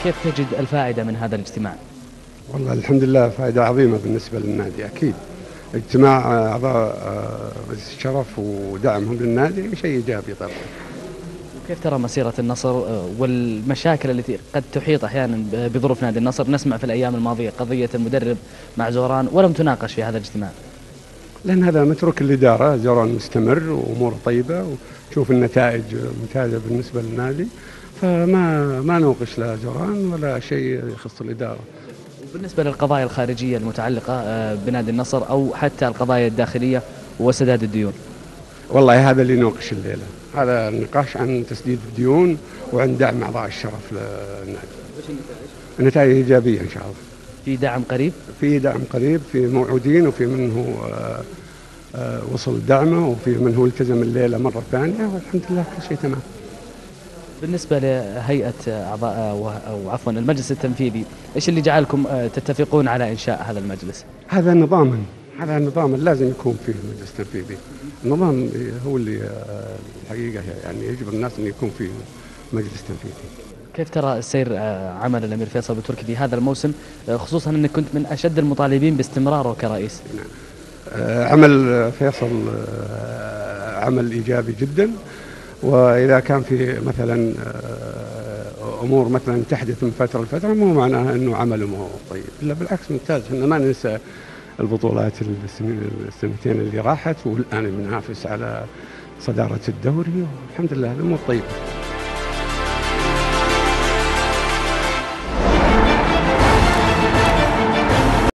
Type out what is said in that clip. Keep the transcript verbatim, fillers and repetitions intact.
كيف تجد الفائدة من هذا الاجتماع؟ والله الحمد لله فائدة عظيمة بالنسبة للنادي أكيد. اجتماع أعضاء مجلس الشرف ودعمهم للنادي شيء إيجابي طبعا. وكيف ترى مسيرة النصر والمشاكل التي قد تحيط أحيانا بظروف نادي النصر؟ نسمع في الأيام الماضية قضية المدرب مع زوران ولم تناقش في هذا الاجتماع. لأن هذا متروك الإدارة، زوران مستمر وأموره طيبة وتشوف النتائج ممتازة بالنسبة للنادي، فما ما نوقش لا زوران ولا شيء يخص الإدارة. بالنسبة للقضايا الخارجية المتعلقة بنادي النصر أو حتى القضايا الداخلية وسداد الديون؟ والله هذا اللي نوقش الليلة، هذا النقاش عن تسديد الديون وعن دعم أعضاء الشرف للنادي. النتائج إيجابية إن شاء الله. في دعم قريب؟ في دعم قريب، في موعودين وفي منه وصل دعمه وفي منه التزم الليلة مرة ثانية، والحمد لله كل شيء تمام. بالنسبة لهيئة أعضاء أو عفوا المجلس التنفيذي، إيش اللي جعلكم تتفقون على إنشاء هذا المجلس؟ هذا نظاما، هذا نظاما لازم يكون فيه مجلس تنفيذي. النظام هو اللي الحقيقة يعني يجبر الناس أن يكون فيه مجلس تنفيذي. كيف ترى سير عمل الأمير فيصل بتركي في هذا الموسم، خصوصا أنك كنت من أشد المطالبين باستمراره كرئيس؟ نعم. عمل فيصل عمل إيجابي جدا، وإذا كان في مثلا أمور مثلا تحدث من فترة لفترة مو معناها أنه عمله مو طيب، لا بالعكس ممتاز. احنا ما ننسى البطولات السنتين اللي راحت، والآن بننافس على صدارة الدوري والحمد لله الأمور طيبة.